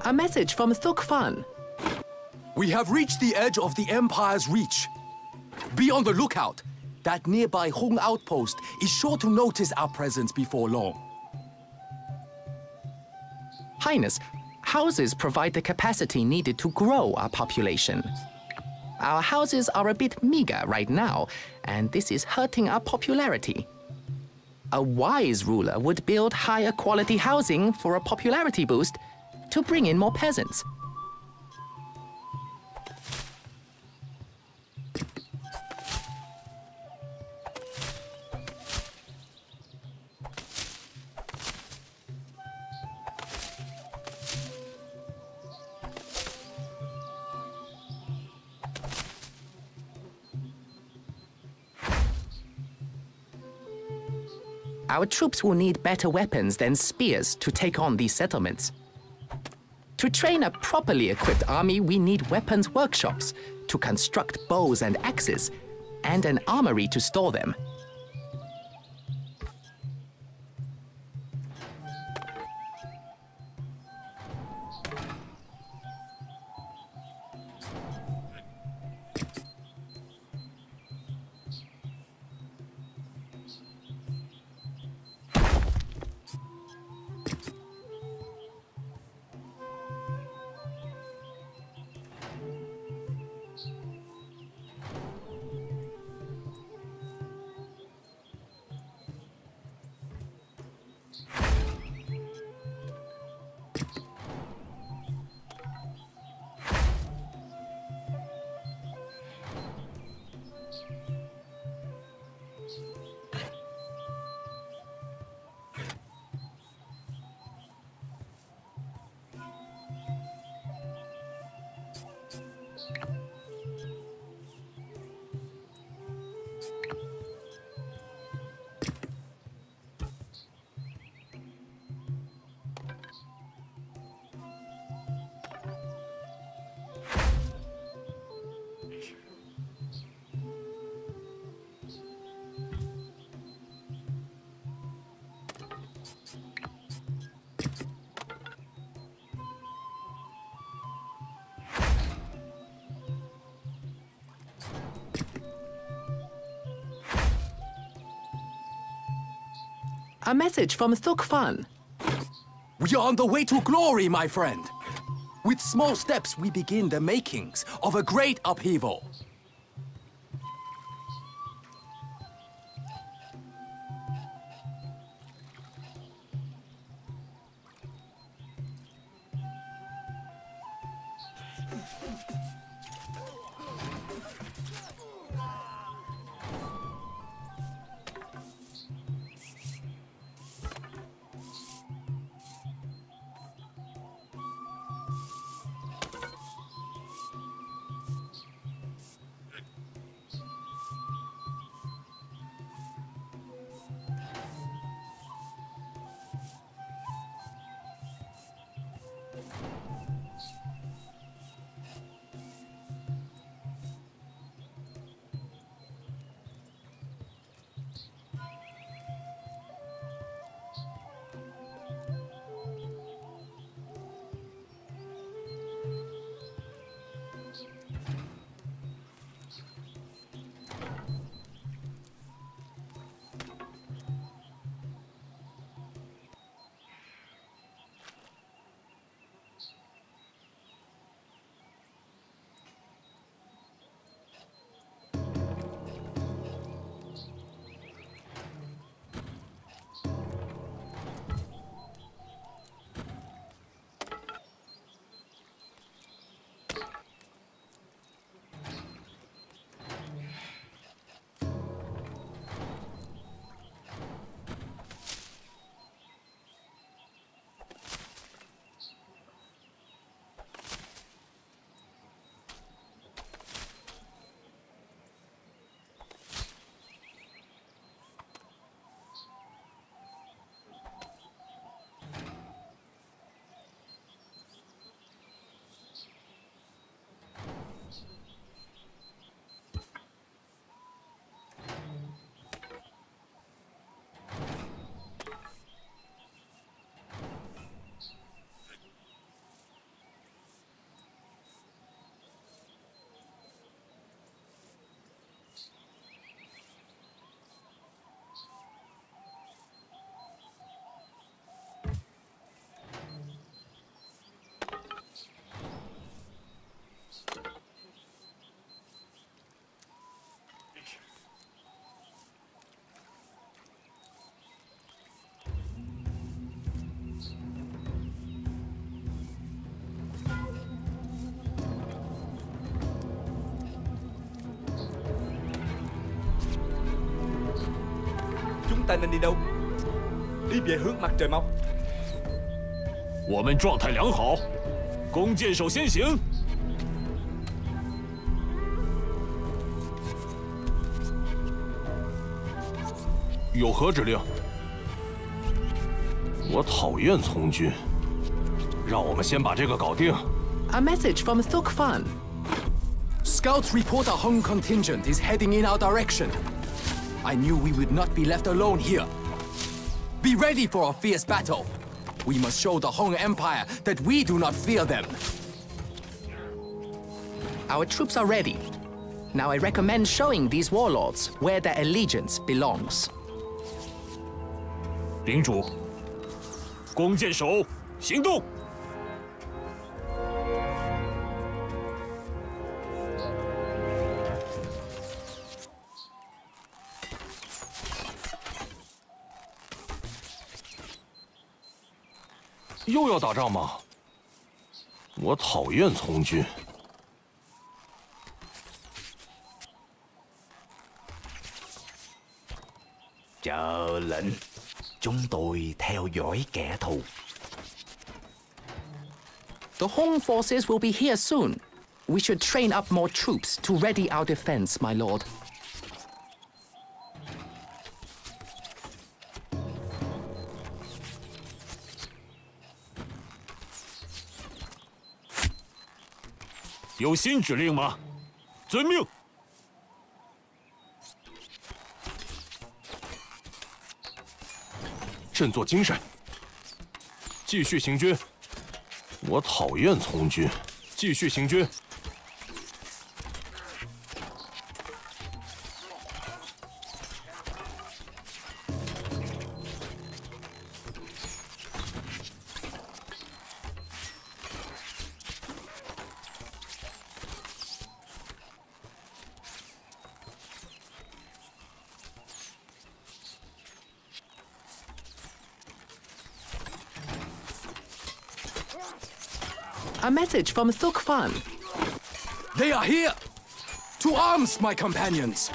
A message from Thuc Phan. We have reached the edge of the Empire's reach. Be on the lookout. That nearby Hong outpost is sure to notice our presence before long. Highness, houses provide the capacity needed to grow our population. Our houses are a bit meager right now, and this is hurting our popularity. A wise ruler would build higher quality housing for a popularity boost to bring in more peasants. Our troops will need better weapons than spears to take on these settlements. To train a properly equipped army, we need weapons workshops to construct bows and axes, and an armory to store them. A message from Thuc Phan. We are on the way to glory, my friend. With small steps, we begin the makings of a great upheaval. tay nên đi đâu? Đi về hướng mặt trời mọc. 我们状态良好，弓箭手先行。有何指令？我讨厌从军，让我们先把这个搞定。 A message from Thuc Phan. Scouts report a Hung contingent is heading in our direction. I knew we would not be left alone here. Be ready for a fierce battle. We must show the Hung Empire that we do not fear them. Our troops are ready. Now I recommend showing these warlords where their allegiance belongs. 领主，弓箭手行动！又要打仗吗？我讨厌从军。 Chờ lệnh, chúng tôi theo dõi kẻ thù. The Hung forces will be here soon. We should train up more troops to ready our defense, my lord. 有新指令吗？遵命。振作精神，继续行军。我讨厌从军，继续行军。 A message from Thuc Phan. They are here! To arms, my companions!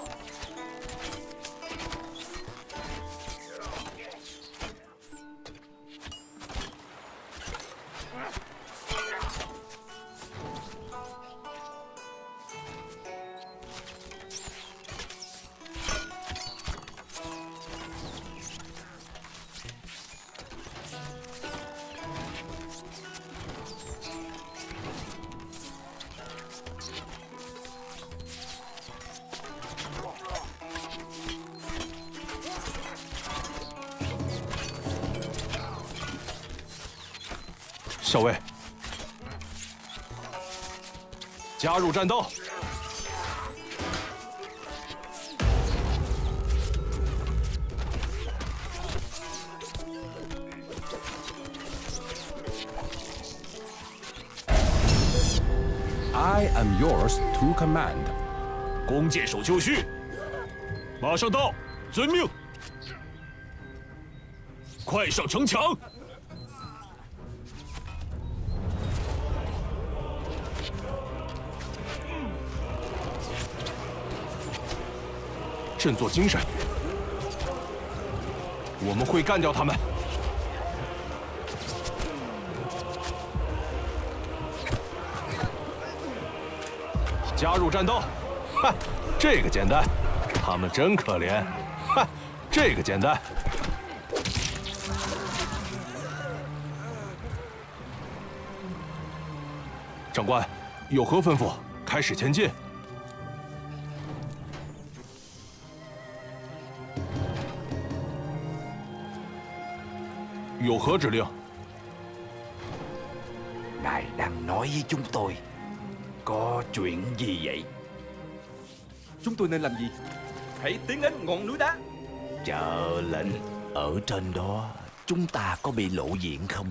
“校尉，加入战斗！” I am yours to command. 弓箭手就绪，马上到，遵命。快上城墙！振作精神，我们会干掉他们。加入战斗！哈，这个简单。他们真可怜。哈，这个简单。长官，有何吩咐？开始前进。有何指令？ Ngài đang nói với chúng tôi. Có chuyện gì vậy? Chúng tôi nên làm gì? Hãy tiến đến ngọn núi đá. Chờ lệnh. Ở trên đó chúng ta có bị lộ diện không?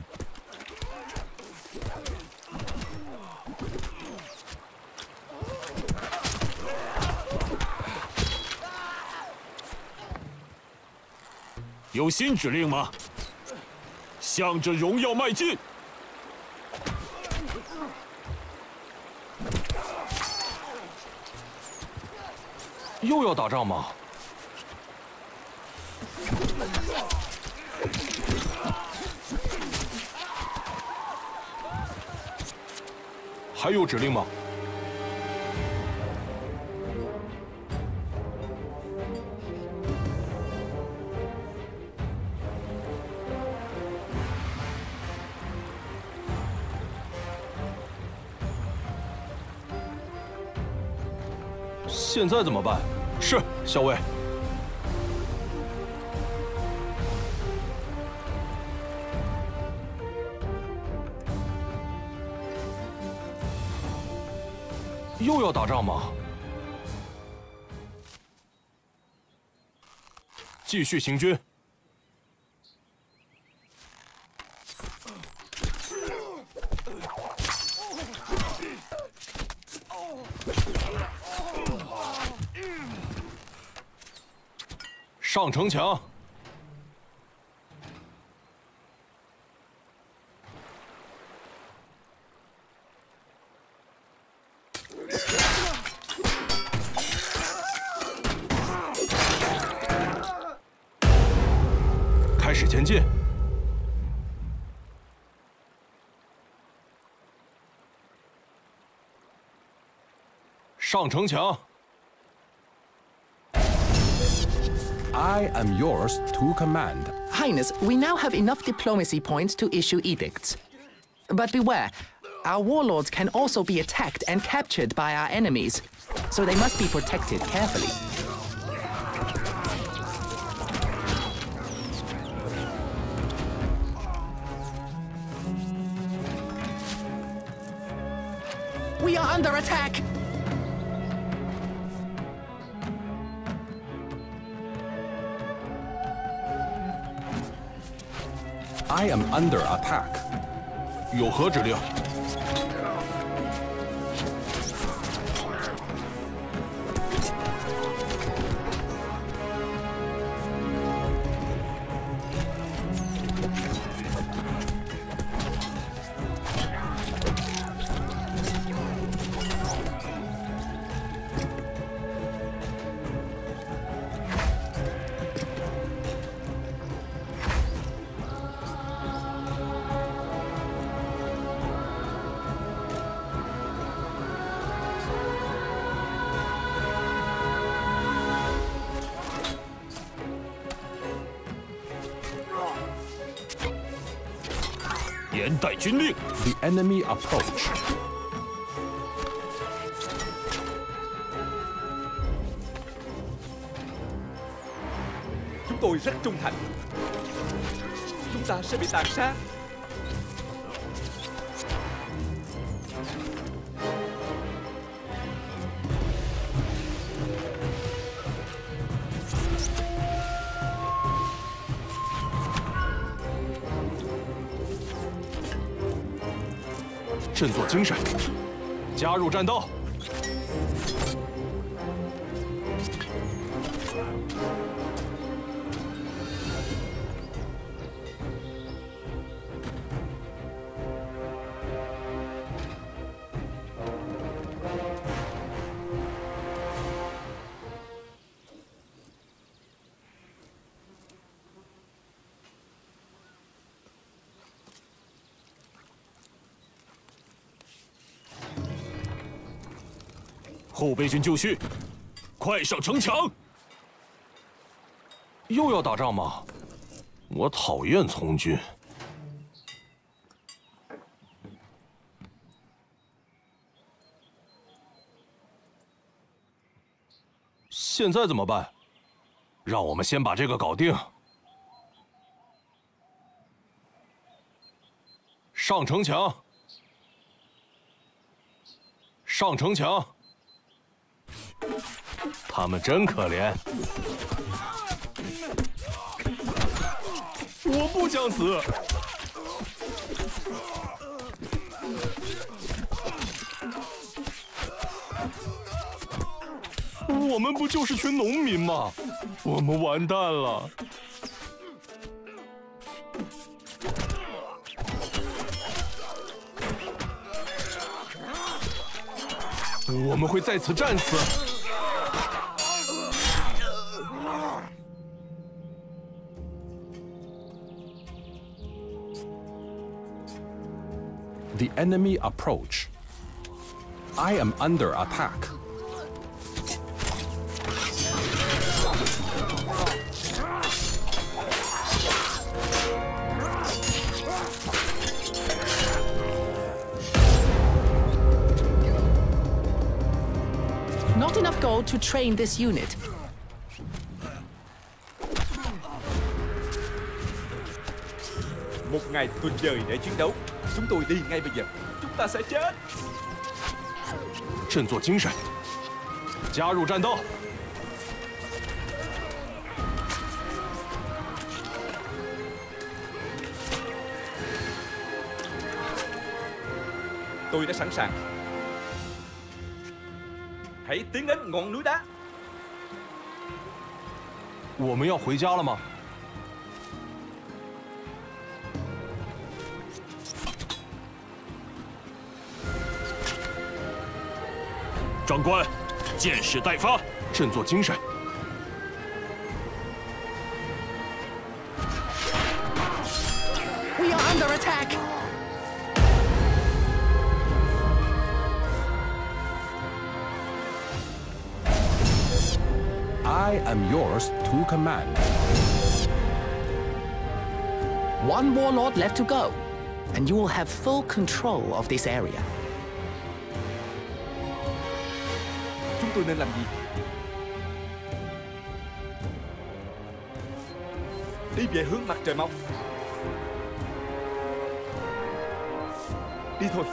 Có 新指令吗？向着荣耀迈进！又要打仗吗？ 还有指令吗？现在怎么办？是，校尉。又要打仗吗？继续行军。上城墙。开始前进。上城墙。 I am yours to command. Highness, we now have enough diplomacy points to issue edicts. But beware, our warlords can also be attacked and captured by our enemies, so they must be protected carefully. We are under attack! I am under attack. 有何指令？严带军令。 The enemy approach. ，chúng tôi rất trung thành. Chúng ta sẽ bị tàn sát. 振作精神，加入战斗！后备军就绪，快上城墙！又要打仗吗？我讨厌从军。现在怎么办？让我们先把这个搞定。上城墙！上城墙！ 他们真可怜，我不想死。我们不就是群农民吗？我们完蛋了。我们会在此战死。 The enemy approach. I am under attack. Not enough gold to train this unit. Một ngày tuyệt vời để chiến đấu. Chúng tôi đi ngay bây giờ. Chúng ta sẽ chết. 振作精神，加入战斗。 Tôi đã sẵn sàng. Hãy tiến đến ngọn núi đá. 我们要回家了吗？ 长官，箭矢待发， 振作精神。 We are under attack! I am yours to command. One warlord left to go, and you will have full control of this area. Chúng tôi nên làm gì? Đi về hướng mặt trời mọc. Đi thôi.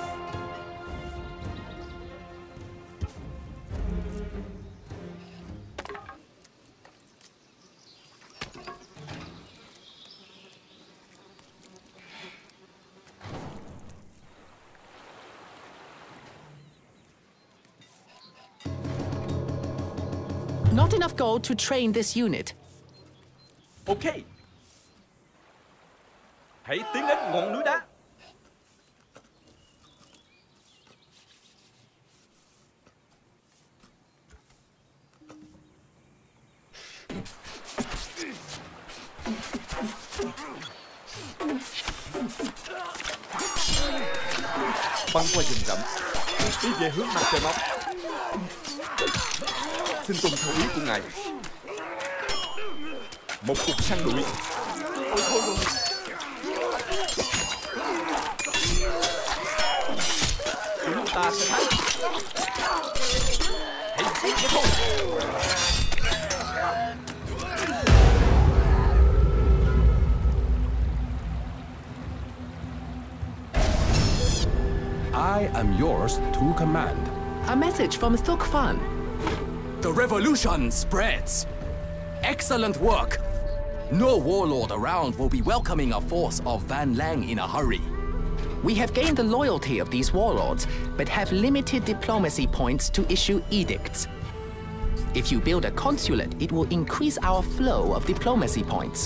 Not enough gold to train this unit. Ok. Hãy tiến đến ngọn núi đá. Băng qua rừng rậm, đi về hướng mặt trời mọc. Xin tuân theo ý của ngài. Một cuộc săn đuổi. Ôi thôi rồi. Chúng ta sẽ thắng. Hãy giết nó thôi. I am yours to command. A message from Thuc Phan. The revolution spreads. Excellent work. No warlord around will be welcoming a force of Van Lang in a hurry. We have gained the loyalty of these warlords, but have limited diplomacy points to issue edicts. If you build a consulate, it will increase our flow of diplomacy points.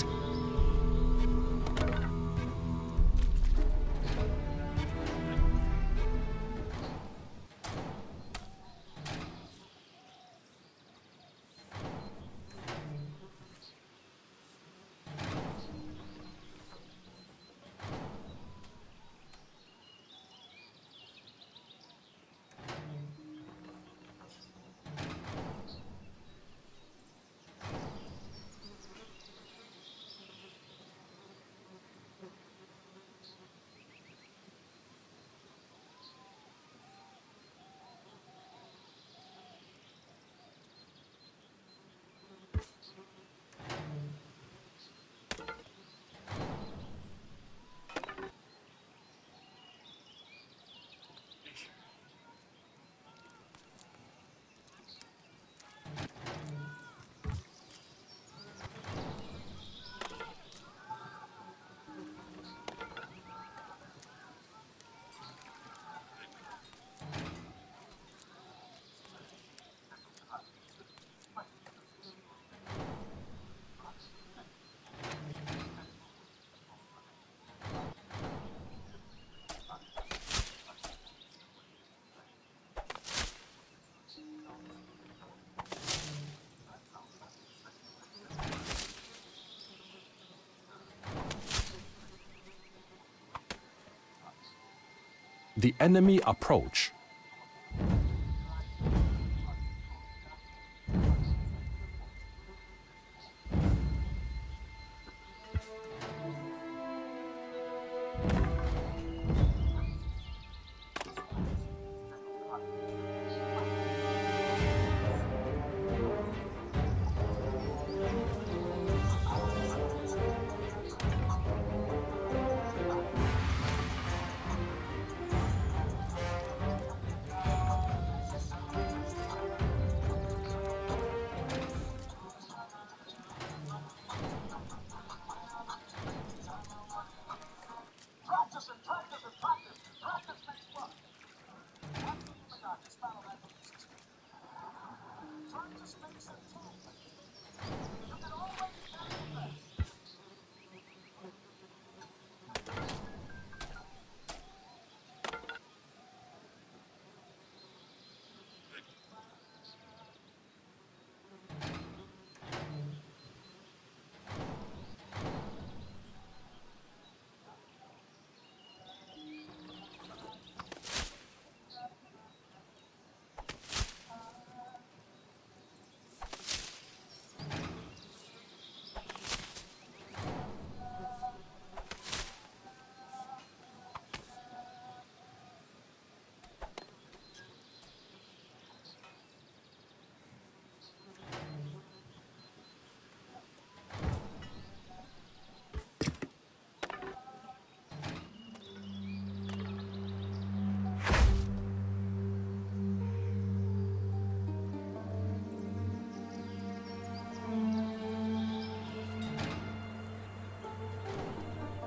The enemy approach.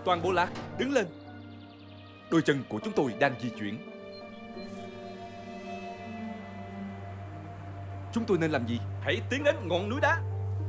Toàn bộ lạc, đứng lên. Đôi chân của chúng tôi đang di chuyển. Chúng tôi nên làm gì? Hãy tiến đến ngọn núi đá.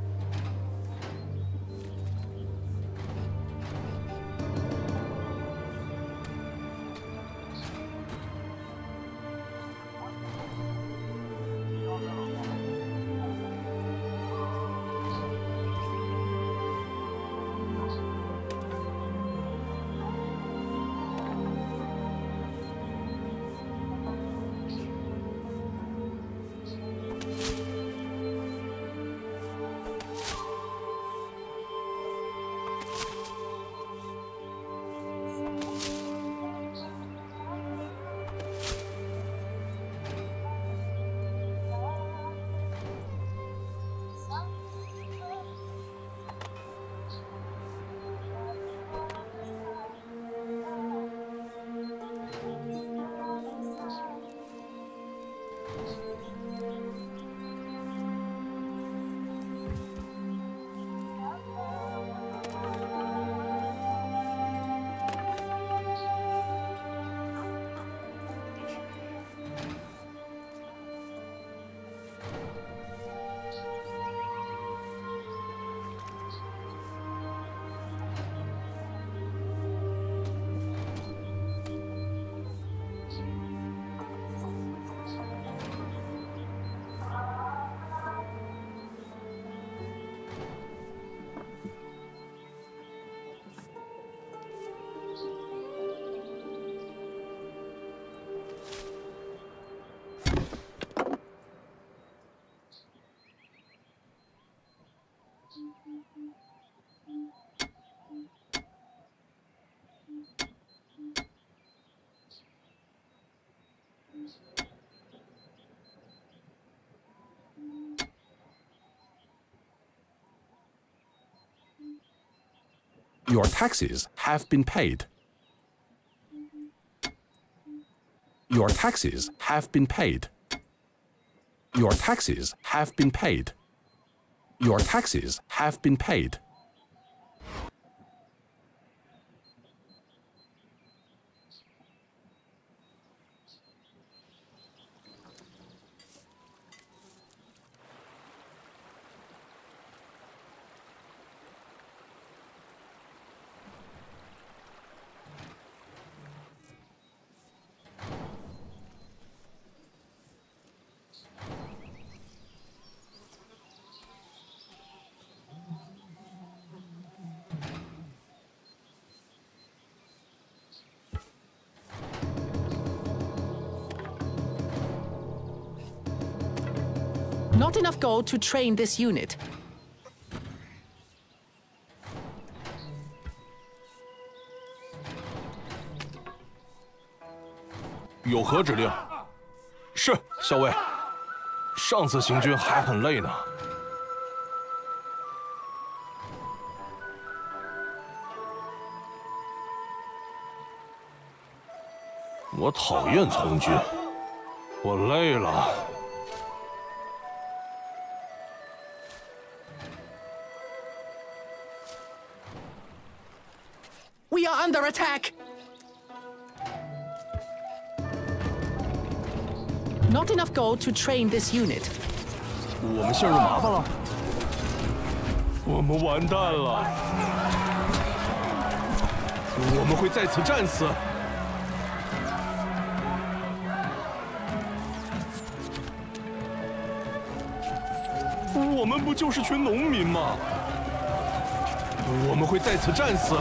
Your taxes have been paid. Your taxes have been paid. Your taxes have been paid. Your taxes have been paid. Not enough gold to train this unit. 有何指令？是，校尉。上次行军还很累呢。我讨厌从军，我累了。 We are under attack! Not enough gold to train this unit. 我们陷入麻烦了，我们完蛋了，我们会在此战死。我们不就是群农民吗？我们会在此战死。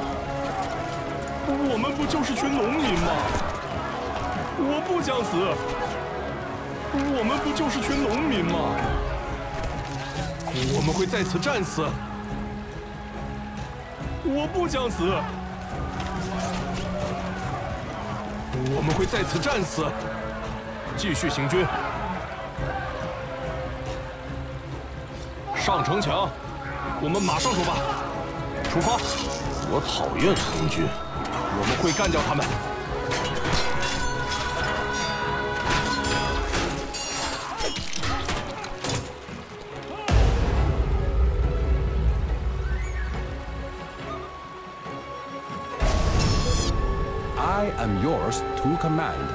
我们不就是群农民吗？我不想死。我们不就是群农民吗？我们会在此战死。我不想死。我们会在此战死。继续行军。上城墙，我们马上出发。出发！我讨厌从军。 我们会干掉他们。 am yours to command.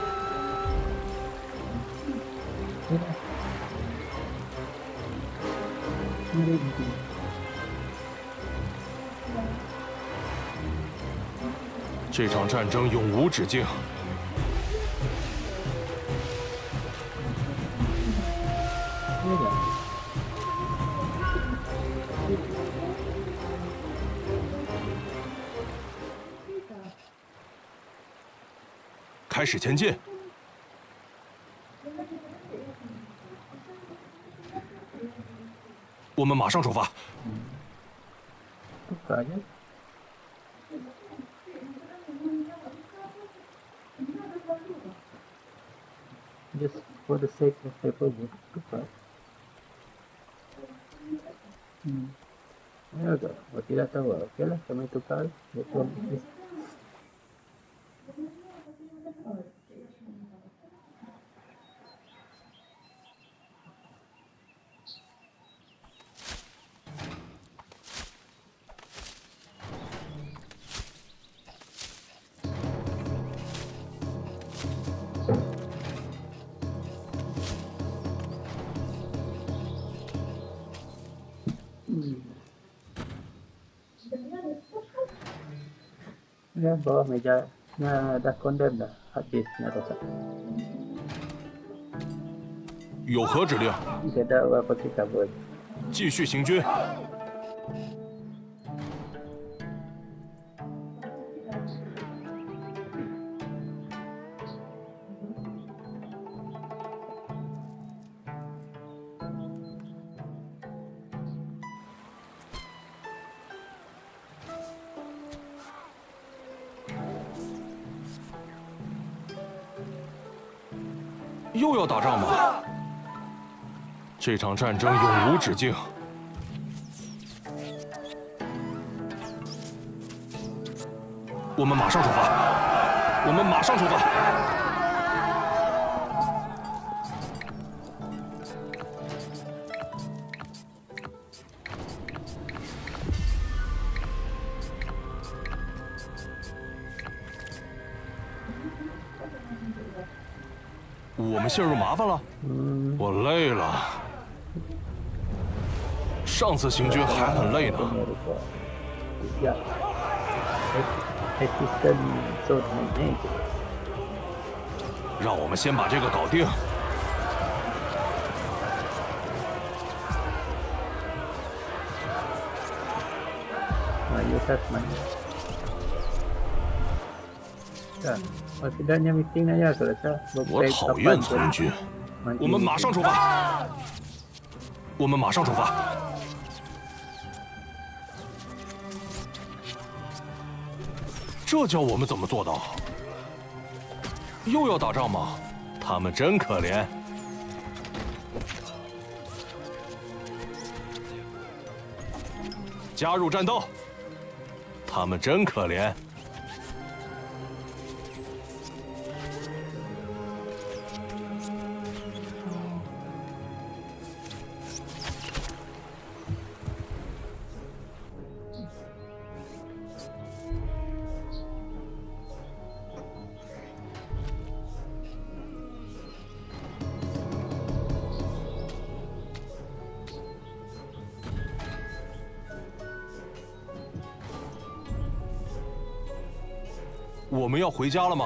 这场战争永无止境。开始前进。我们马上出发。 Just for the sake of paperwork, tukar. Ya ke? Kalau tidak tahu, okey lah, kami tukar. Betul. Ya, bawah meja dah condemn dah, hard disk dah rosak. 有何指令？ Tidak ada apa kita buat. 继续行军。又要打仗吗？这场战争永无止境。我们马上出发！我们马上出发！我们陷入麻烦了，我累了。上次行军还很累呢。让我们先把这个搞定。我讨厌从军。我们马上出发！我们马上出发！这叫我们怎么做到？又要打仗吗？他们真可怜。加入战斗！他们真可怜。 我们要回家了吗？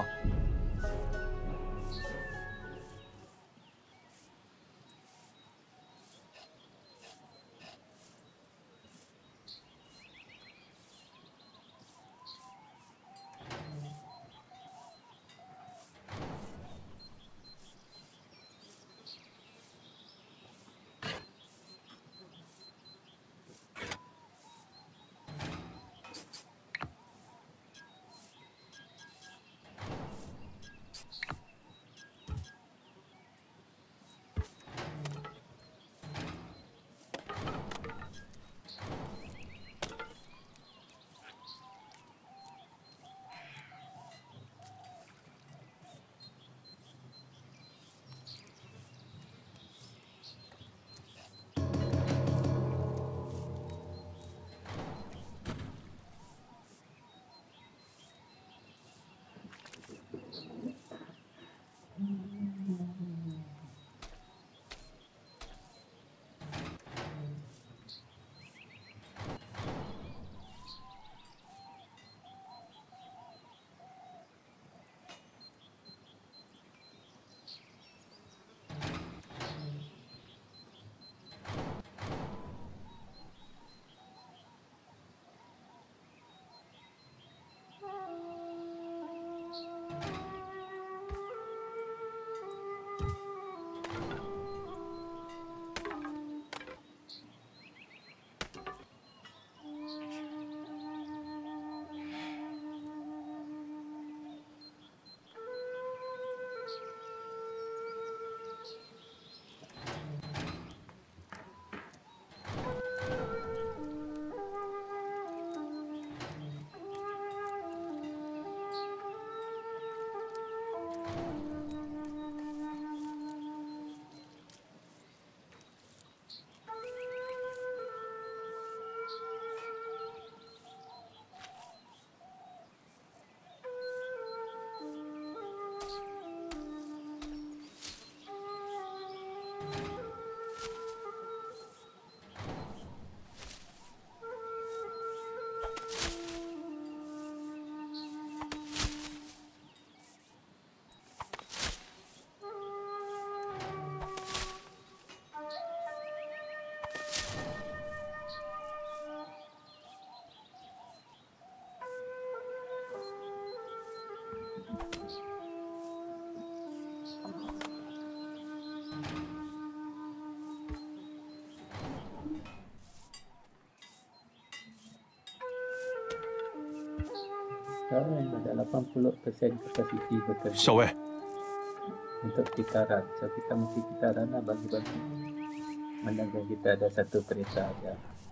Sekarang ada 80% kapasiti bekerja 校尉， untuk kitaran. So kita mesti kitaran lah bagi-bagi. Menangkan kita ada satu kereta aja.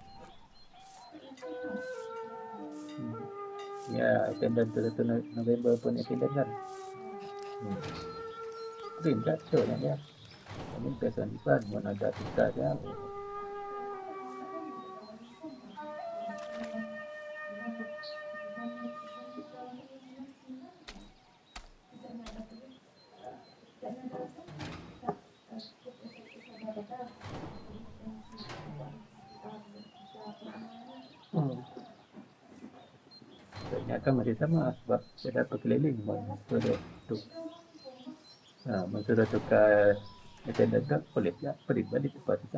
Ya, attendant 1 November pun attendant kan. Print tak show lah dia. Ini pesan iklan, mana ada kita aja. Ternyata masih sama sebab saya dapat keliling sudah tu. Sudah tukar attendant tak boleh ya, pergi balik tempat kita.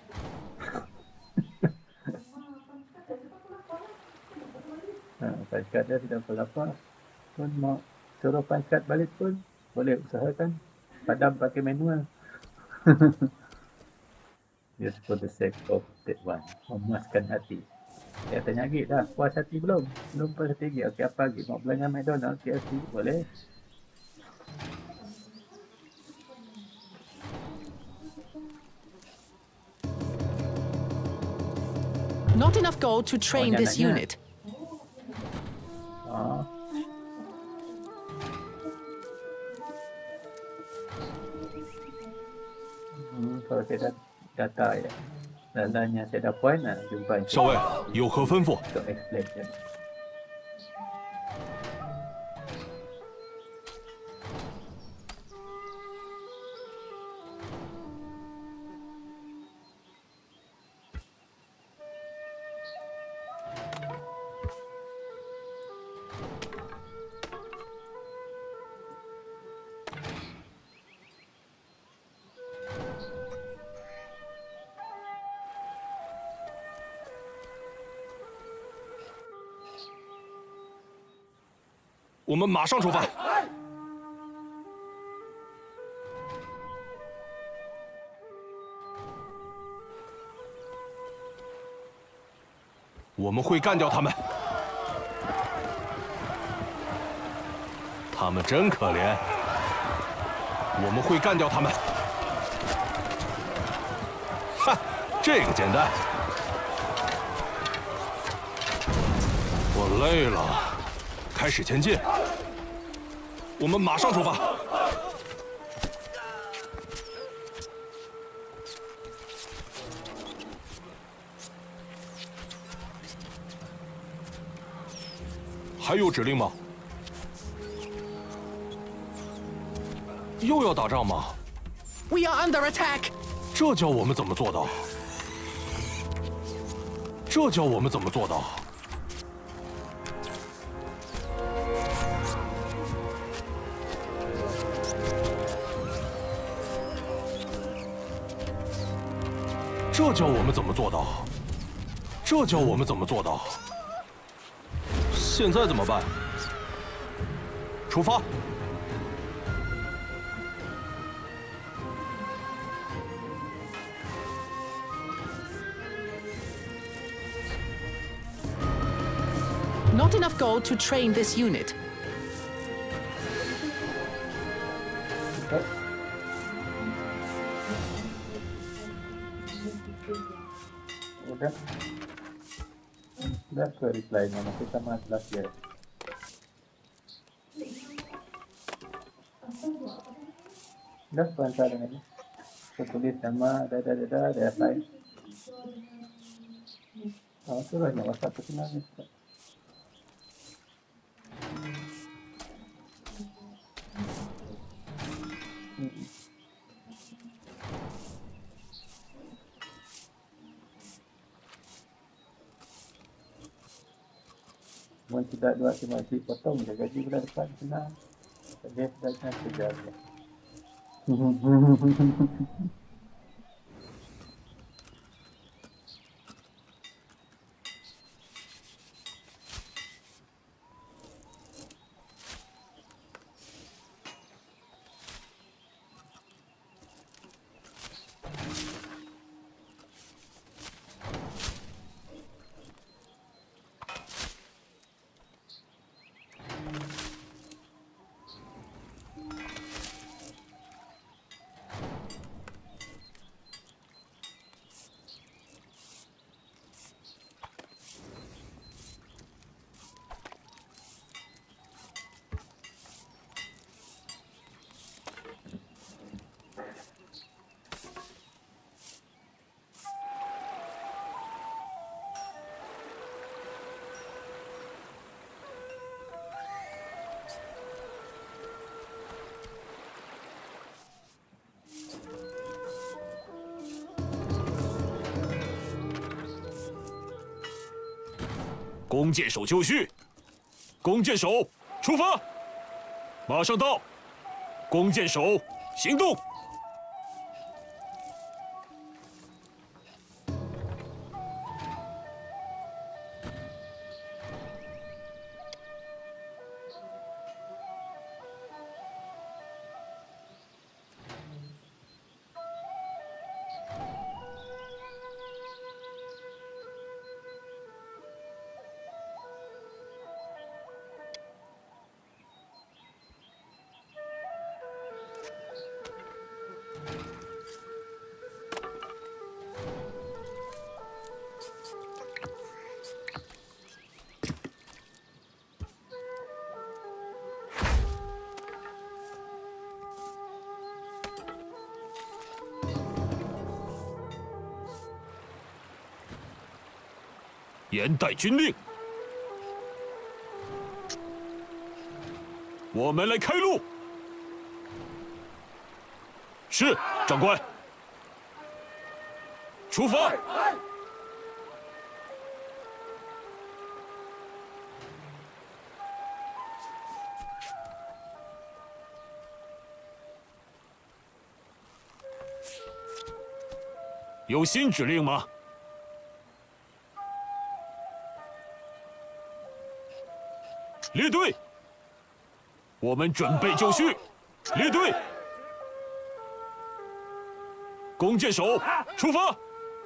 Punch card dia tidak apa-apa pun mau suruh punch card balik pun boleh usahakan padam pakai manual. Just for the sake of that one, memuaskan hati. Saya tanya lagi dah, puas hati belum? Belum puas hati lagi. Okey, apa lagi? Mau belanja McDonald, KFC, boleh? Not enough gold to train this unit. Kalau saya data ya. Dalamnya saya dah point lah, jumpa 校尉有何吩咐？ untuk explanation. 我们马上出发。我们会干掉他们。他们真可怜。我们会干掉他们。哈，这个简单。我累了。 开始前进，我们马上出发。还有指令吗？又要打仗吗 We are under attack. 这叫我们怎么做到？这叫我们怎么做到？ 这叫我们怎么做到？这叫我们怎么做到？现在怎么办？出发！ Not enough gold to train this unit. Dah ke reply nama kita masalah dia. Dah pancar dengan ni. Tulis nama dah sign. Suruhnya WhatsApp personal ni. Mohon tidak dua masih potong je gaji bulan depan senang. Dia dah kerja dia. 弓箭手就绪，弓箭手出发，马上到，弓箭手行动。 严待军令，我们来开路。是，长官。出发。有新指令吗？ 列队，我们准备就绪。列队，弓箭手出发。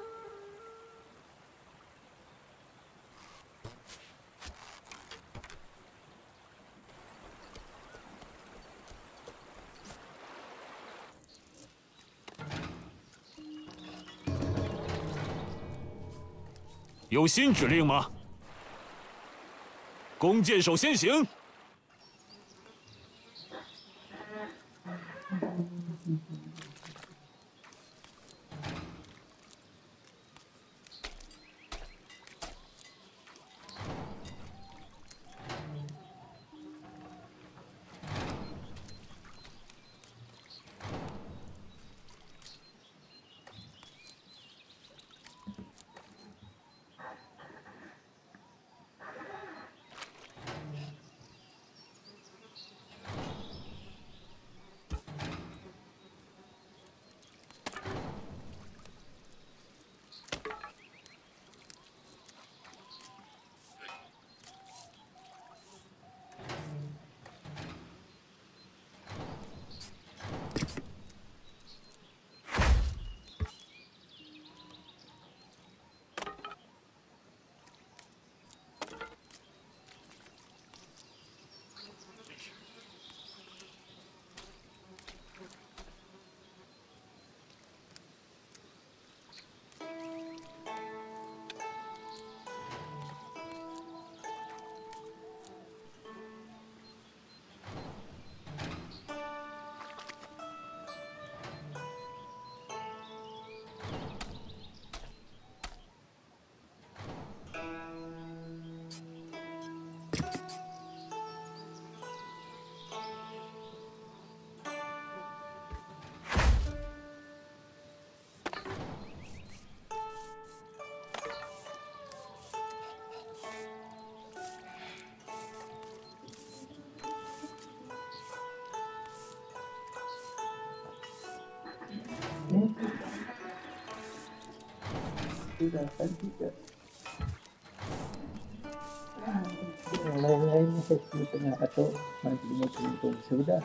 有新指令吗？ 弓箭手先行。 Sudah kan tidak. Yang lain-lain sesi tengah atau nantinya tuntung sudah.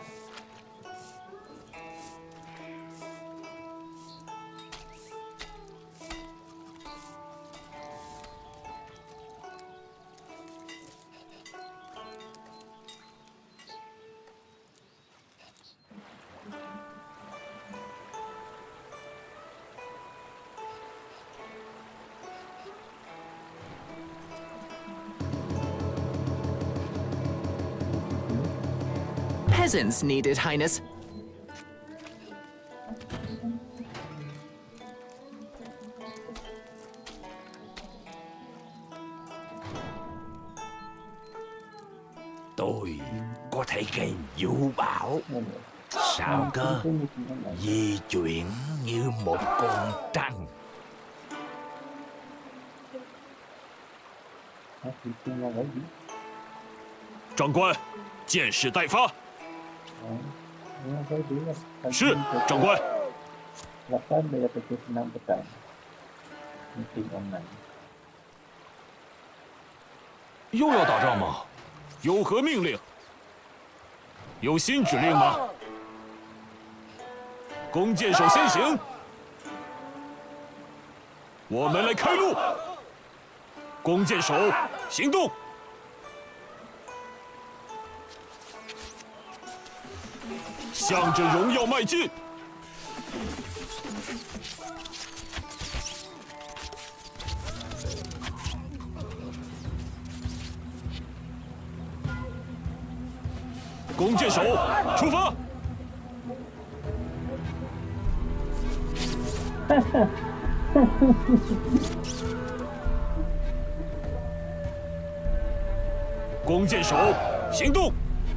Peasants needed, Highness. Tôi có thể gây vũ bão. Sao cơ? Di chuyển như một con trăng. Masih tinggal lagi. 长官，箭矢待发。是，长官。 8 dari pukul 6 petang. Meeting online. 又要打仗吗？ 有何命令？有新指令吗？弓箭手先行，我们来开路。弓箭手行动。向着荣耀迈进。 弓箭手出发！弓箭手行动！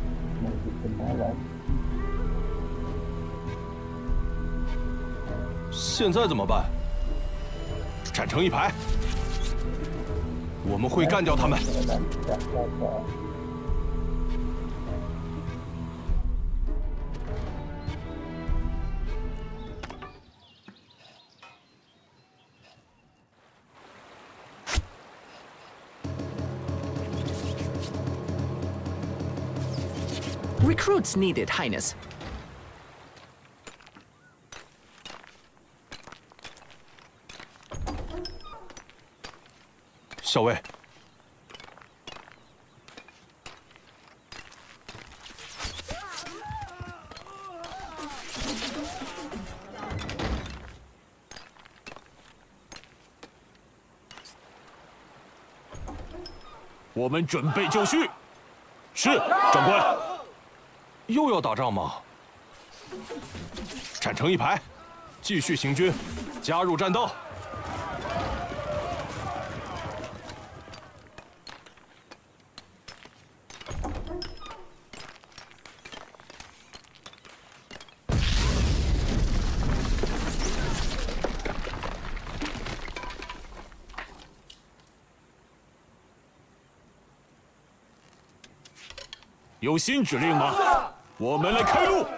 现在怎么办？站成一排，我们会干掉他们。 Recruits needed, Highness. 校尉， 我们准备就绪。是，长官。 又要打仗吗？站成一排，继续行军，加入战斗。 有新指令吗？我们来开路。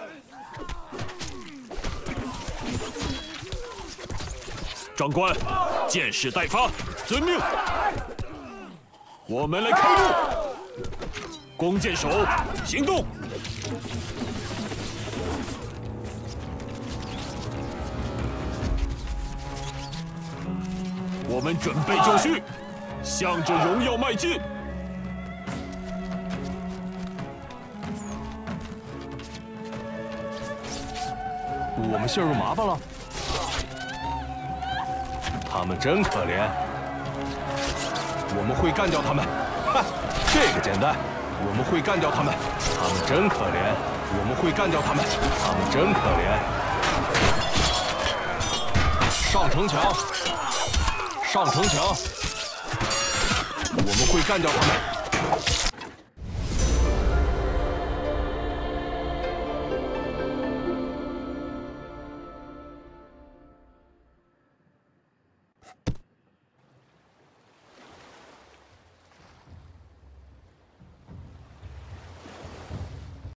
长官，箭矢待发，遵命。我们来开路。弓箭手行动。我们准备就绪，向着荣耀迈进。 我们陷入麻烦了，他们真可怜。我们会干掉他们，哈，这个简单。我们会干掉他们，他们真可怜。我们会干掉他们，他们真可怜。上城墙，上城墙，我们会干掉他们。